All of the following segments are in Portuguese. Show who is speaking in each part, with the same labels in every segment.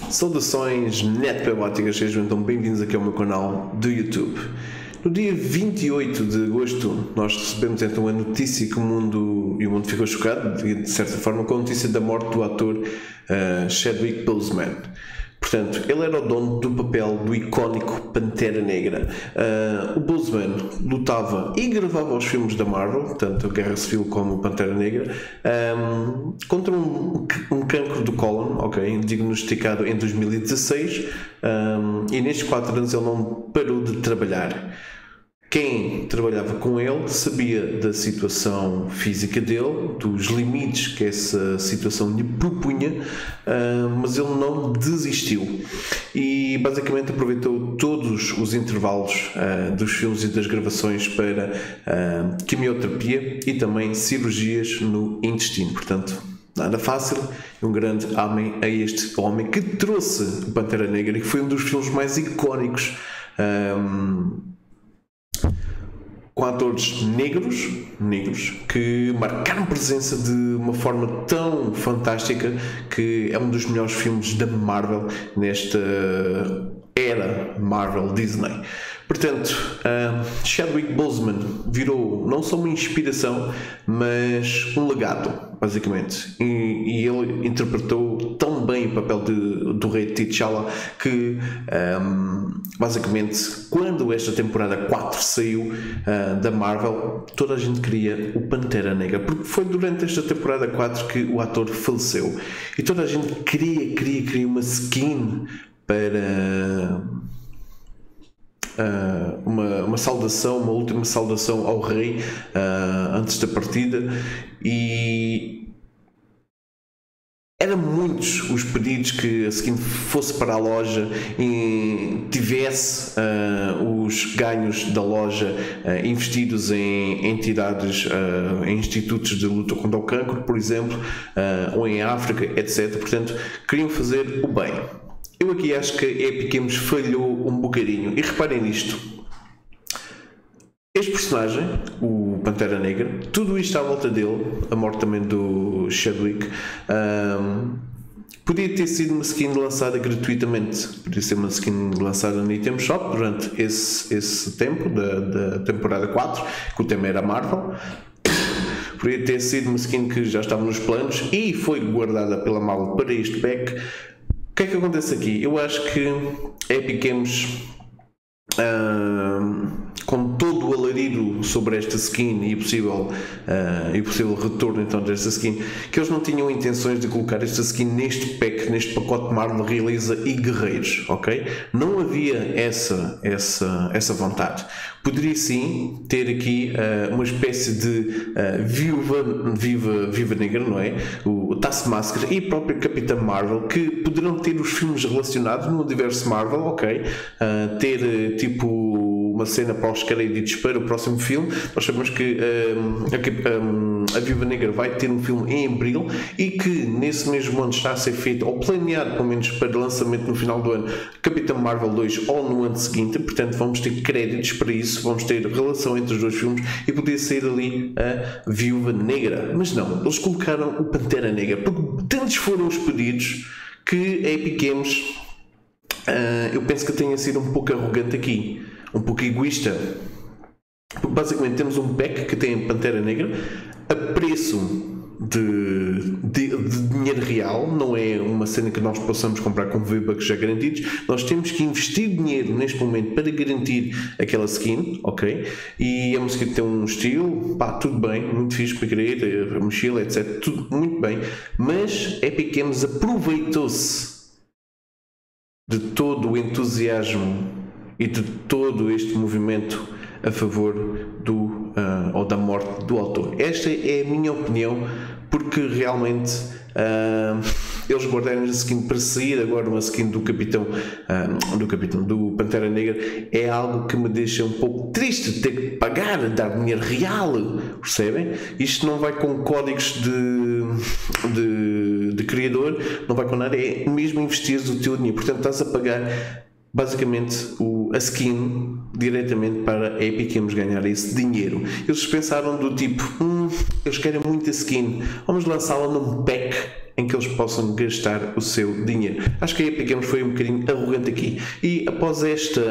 Speaker 1: Saudações netbebóticas, sejam então bem-vindos aqui ao meu canal do YouTube. No dia 28 de agosto nós recebemos então a notícia que o mundo ficou chocado, de certa forma, com a notícia da morte do ator Chadwick Boseman. Portanto, ele era o dono do papel do icónico Pantera Negra. O Boseman lutava e gravava os filmes da Marvel, tanto a Guerra Civil como o Pantera Negra, contra um cancro do cólon, diagnosticado em 2016, e nestes 4 anos ele não parou de trabalhar. Quem trabalhava com ele sabia da situação física dele, dos limites que essa situação lhe propunha, mas ele não desistiu e basicamente aproveitou todos os intervalos dos filmes e das gravações para quimioterapia e também cirurgias no intestino. Portanto, nada fácil. Um grande amém a este homem que trouxe o Pantera Negra e que foi um dos filmes mais icónicos, com atores negros que marcaram presença de uma forma tão fantástica, que é um dos melhores filmes da Marvel nesta era Marvel Disney. Portanto, Chadwick Boseman virou não só uma inspiração, mas um legado, basicamente. E ele interpretou tão bem o papel do rei T'Challa que, basicamente, quando esta temporada 4 saiu da Marvel, toda a gente queria o Pantera Negra, porque foi durante esta temporada 4 que o ator faleceu. E toda a gente queria uma skin para uma saudação, uma última saudação ao rei antes da partida, e eram muitos os pedidos que a skin fosse para a loja e tivesse os ganhos da loja investidos em entidades, em institutos de luta contra o cancro, por exemplo, ou em África, etc. Portanto, queriam fazer o bem. Eu aqui acho que a Epic Games falhou um bocadinho. E reparem nisto. Este personagem, o Pantera Negra, tudo isto à volta dele, a morte também do Chadwick, podia ter sido uma skin lançada gratuitamente. Podia ser uma skin lançada no Item Shop durante esse tempo da temporada 4, que o tema era Marvel. Podia ter sido uma skin que já estava nos planos e foi guardada pela Marvel para este pack. O que é que acontece aqui? Eu acho que a Epic Games, com todo o alarido sobre esta skin e possível retorno então desta skin, que eles não tinham intenções de colocar esta skin neste pack, neste pacote Marvel Realiza e Guerreiros, ok? Não havia essa vontade. Poderia sim ter aqui uma espécie de viúva negra, não é? O Taskmaster e a própria Capitã Marvel, que poderão ter os filmes relacionados no universo Marvel, ok? Ter tipo uma cena pós-créditos para o próximo filme. Nós sabemos que a Viúva Negra vai ter um filme em abril e que nesse mesmo ano está a ser feito, ou planeado pelo menos para lançamento no final do ano, Capitã Marvel 2 ou no ano seguinte. Portanto, vamos ter créditos para isso, vamos ter relação entre os dois filmes e poder sair ali a Viúva Negra. Mas não, eles colocaram o Pantera Negra, porque tantos foram os pedidos que a Epic Games, eu penso que tenha sido um pouco arrogante aqui, um pouco egoísta, porque basicamente temos um pack que tem Pantera Negra a preço de dinheiro real, não é uma cena que nós possamos comprar com V-Bucks já garantidos. Nós temos que investir dinheiro neste momento para garantir aquela skin, ok? E a música tem um estilo, pá, tudo bem, muito fixe para querer, a mochila, etc, tudo muito bem, mas Epic Games aproveitou-se de todo o entusiasmo e de todo este movimento a favor ou da morte do autor. Esta é a minha opinião, porque realmente eles guardaram a skin para sair agora uma skin do Pantera Negra. É algo que me deixa um pouco triste, ter que pagar, dar dinheiro real, percebem? Isto não vai com códigos de criador, não vai com nada, é mesmo investir o teu dinheiro. Portanto, estás a pagar basicamente a skin diretamente para a Epic Games ganhar esse dinheiro. Eles pensaram do tipo, eles querem muito a skin, vamos lançá-la num pack em que eles possam gastar o seu dinheiro. Acho que a Epic Games foi um bocadinho arrogante aqui. E após esta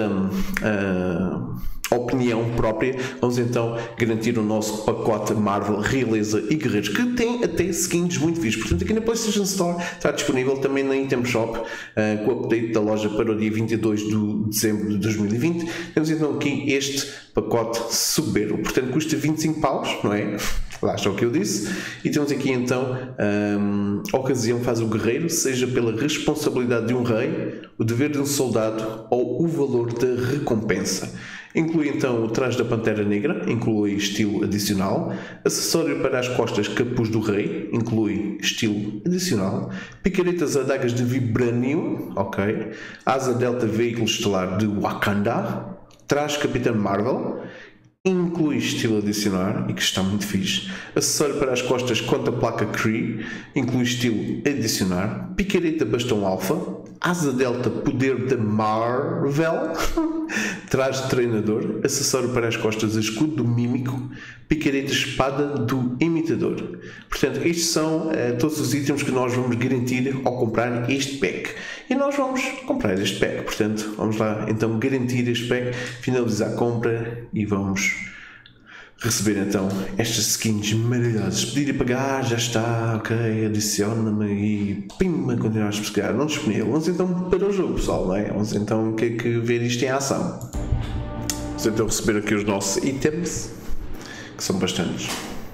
Speaker 1: opinião própria, vamos então garantir o nosso pacote Marvel, Realeza e Guerreiros, que tem até skins muito fixos. Portanto, aqui na PlayStation Store está disponível, também na Item Shop, com o update da loja para o dia 22 de dezembro de 2020. Temos então aqui este pacote soberbo, portanto custa 25 paus, não é? Lá está o que eu disse. E temos aqui então a ocasião faz o guerreiro, seja pela responsabilidade de um rei, o dever de um soldado ou o valor da recompensa. Inclui então o traje da Pantera Negra, inclui estilo adicional, acessório para as costas capuz do rei, inclui estilo adicional, picaretas adagas de vibranium, ok, asa delta veículo estelar de Wakanda, traje Capitã Marvel, inclui estilo adicional e que está muito fixe, acessório para as costas contra a placa Kree, inclui estilo adicional, picareta bastão alfa, asa delta poder da Marvel, traje de treinador, acessório para as costas escudo do mímico, picareta espada do imitador. Portanto, estes são todos os itens que nós vamos garantir ao comprar este pack. E nós vamos comprar este pack. Portanto, vamos lá então garantir este pack, finalizar a compra e vamos receber então estas skins maravilhosas. Pedir e pagar, já está, ok, adiciona-me e pimba, continuar a pesquisar, não disponível. Vamos então para o jogo, pessoal, não é? Vamos então ver isto em ação. Vamos então receber aqui os nossos itens, que são bastantes.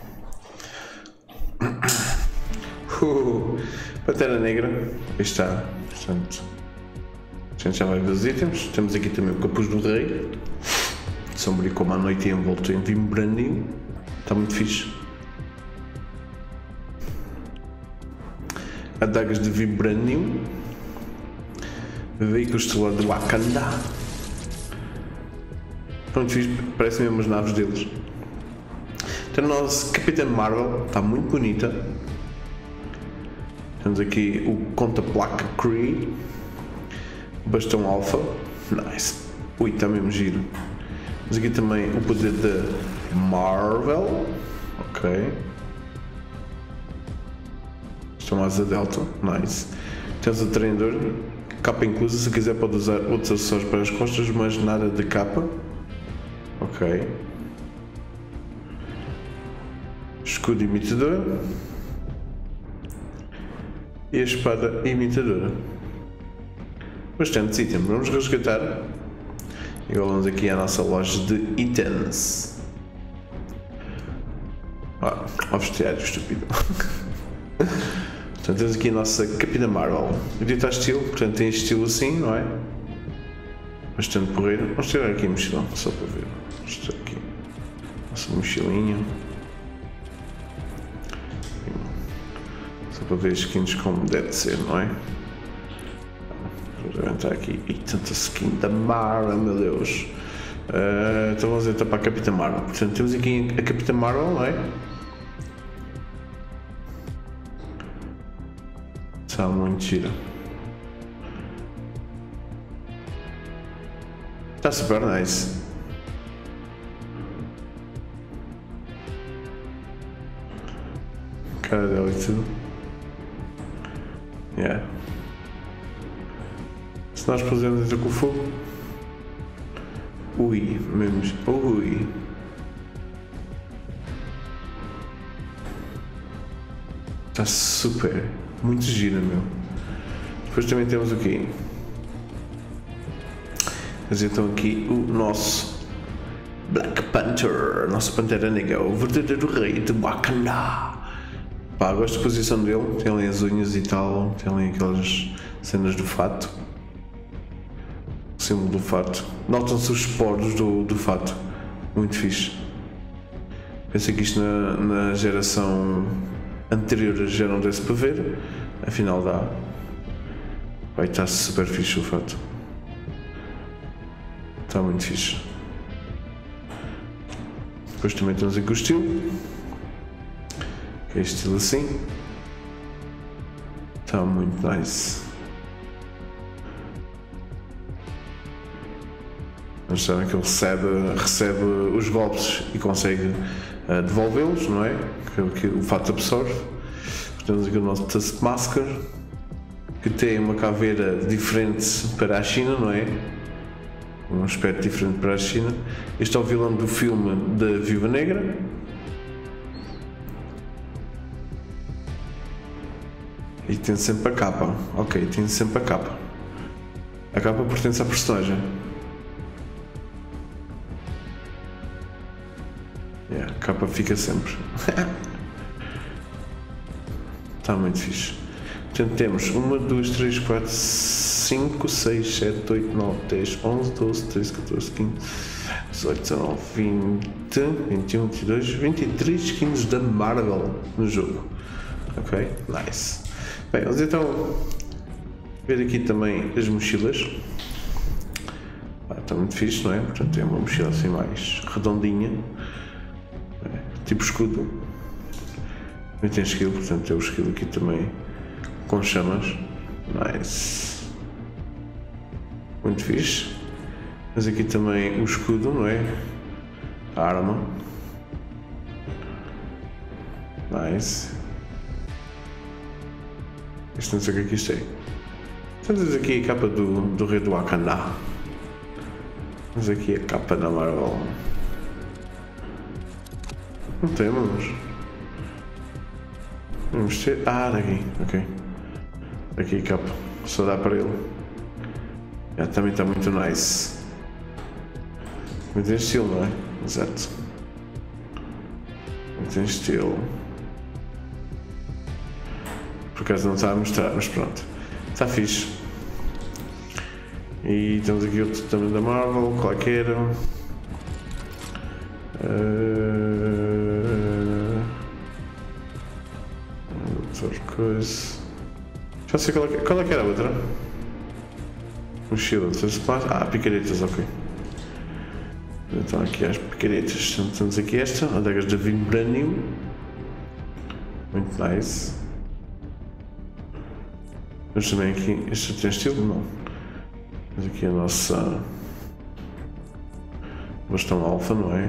Speaker 1: Pantera Negra, aí está, portanto, a gente já vai ver os itens. Temos aqui também o capuz do rei, sombrio como a noite e envolto em vibranium, está muito fixe. Adagas de vibranium, veículo estelar de Wakanda, muito fixe, parecem mesmo as naves deles. Então a nossa Capitã Marvel está muito bonita. Temos aqui o conta-placa Kree, bastão alfa, nice, ui, está mesmo giro. Temos aqui também o poder da Marvel, ok. Isto é uma asa delta, nice. Temos o treinador, capa inclusa, se quiser pode usar outros acessórios para as costas, mas nada de capa, ok. Escudo imitador e a espada imitadora. Bastantes itens, vamos resgatar. E agora vamos aqui à nossa loja de itens. Ao vestiário, estúpido. Portanto, temos aqui a nossa Capitã Marvel. O dito estilo, portanto tem estilo assim, não é? Bastante porreiro. Vamos tirar aqui a mochilão, só para ver. Vamos tirar aqui a nossa mochilinha. Só para ver as skins como deve ser, não é? Vou entrar aqui. E tanta skin da Marvel, meu Deus. Então vamos entrar para a Capitã Marvel. Portanto, temos aqui a Capitã Marvel, não é? Está muito gira. Está super nice. Cara dela e tudo. Yeah. Se nós pusermos entrar com o fogo. Ui, mesmo. Ui. Está super. Muito gira, meu. Depois também temos o quê? Mas então aqui o nosso Black Panther, nosso Pantera Negra, o verdadeiro rei de Wakanda. Pá, gosto da posição dele, tem ali as unhas e tal, tem ali aquelas cenas do fato. O símbolo do fato. Notam-se os poros do fato. Muito fixe. Pensei que isto na geração anterior já não desse para ver, afinal dá. Vai estar super fixe o fato. Está muito fixe. Depois também temos aqui o estilo. Que é estilo assim. Está muito nice. Mas sabem que ele recebe os golpes e consegue devolvê-los, não é? Que o fato absorve. Temos aqui o nosso Taskmaster, que tem uma caveira diferente para a China, não é? Um aspecto diferente para a China. Este é o vilão do filme da Viúva Negra. E tem sempre a capa. Ok, tem sempre a capa. A capa pertence à personagem. A capa fica sempre. Está muito fixe. Portanto, temos 1, 2, 3, 4, 5, 6, 7, 8, 9, 10, 11, 12, 13, 14, 15, 18, 19, 20, 21, 22, 23 skins da Marvel no jogo. Ok? Nice. Bem, vamos então ver aqui também as mochilas. Está muito fixe, não é? Portanto, é uma mochila assim mais redondinha, tipo escudo. Também tem esquilo, portanto, é o esquilo aqui também com chamas. Nice. Muito fixe. Mas aqui também o escudo, não é? A arma. Nice. Isto não sei o que é que isto é. Temos aqui a capa do rei do Wakanda. Temos aqui a capa da Marvel. Não temos. Vamos ter. Ah, daqui. Ok. Aqui a capa. Só dá para ele. Também está muito nice. Muito em estilo, não é? Exato. Muito em estilo. Por acaso não está a mostrar, mas pronto. Está fixe. E temos aqui outro também da Marvel, qual é que era? Outra coisa. Já sei qual é que era a outra? Mochila, picaretas, ok. Então aqui as picaretas. Temos aqui esta, adagas da Vibranium. Muito nice. Mas também aqui, este tem estilo? Não. Mas aqui a nossa bastão alfa, não é?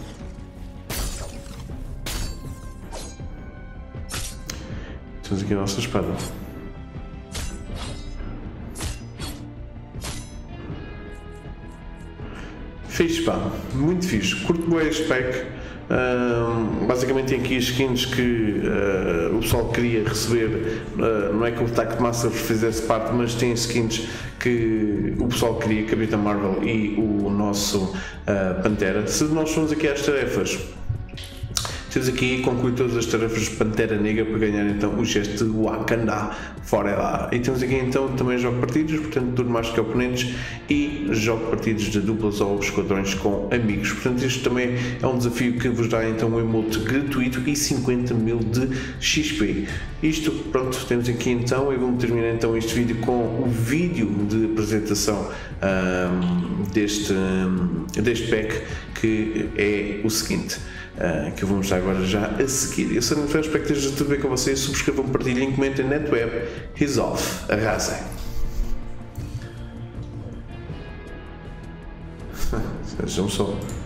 Speaker 1: Temos aqui a nossa espada. Fixe, pá, muito fixe. Curto bem este pack. Basicamente tem aqui as skins que o pessoal queria receber. Não é que o Taskmaster fizesse parte, mas tem skins que o pessoal queria, Capitã Marvel e o nosso Pantera. Se nós formos aqui às tarefas, temos aqui concluir todas as tarefas de Pantera Negra para ganhar então o gesto de Wakanda fora lá. E temos aqui então também jogo partidos, portanto turno mais que oponentes, e jogo partidos de duplas ou esquadrões com amigos. Portanto isto também é um desafio que vos dá então um emote gratuito e 50.000 de XP. Isto, pronto, temos aqui então, e vamos terminar então este vídeo com o vídeo de apresentação deste pack, que é o seguinte. Que eu vou mostrar agora já a seguir. Eu sou muito expectativas de tudo bem com vocês. Subscrevam, partilhem, comentem, netweb, resolve, arrasem. Vejam só.